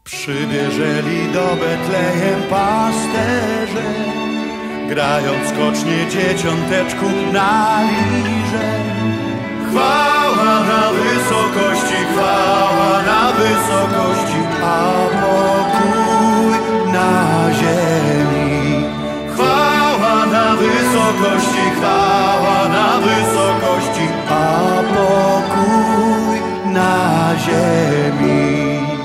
Przybieżeli do Betlejem pasterze, grając skocznie dzieciąteczku na lirze. Chwała na wysokości, chwała na wysokości, a pokój na ziemi. Chwała na wysokości, chwała na wysokości, a pokój na ziemi.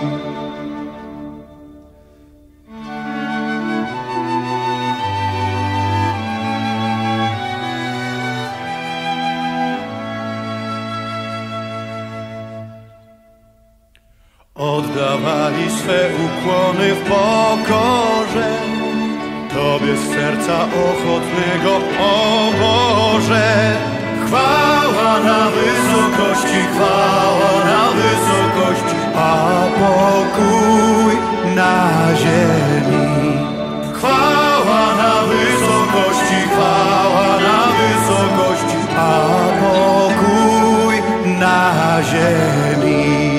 Oddawali swe ukłony w pokorze Tobie z serca ochotnego, o Boże. Chwała na wysokości, chwała na wysokości, a pokój na ziemi. Chwała na wysokości, chwała na wysokości, a pokój na ziemi.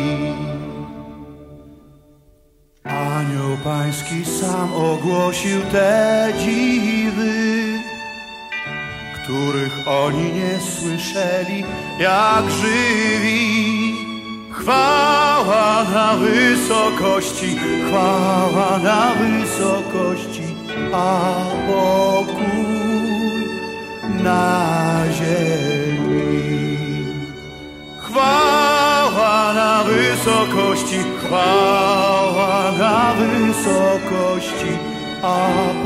Anioł Pański sam ogłosił te dziwy, których oni nie słyszeli jak żywi. Chwała na wysokości, chwała na wysokości, a pokój na ziemi. Chwała na wysokości, chwała na wysokości, a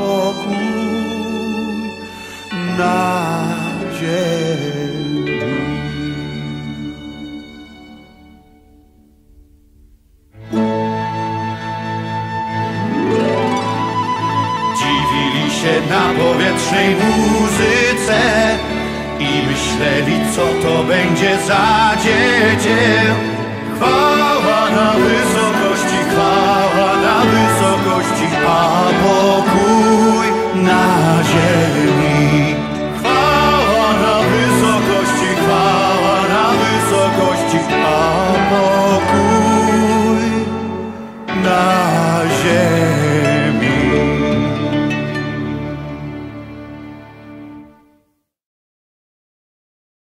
pokój na ziemi. Dziwili się na powietrznej muzyce i myśleli, co to będzie za dziecię. Chwała na wysokości, chwała na wysokości, a pokój na ziemi. Chwała na wysokości, chwała na wysokości, a pokój na ziemi.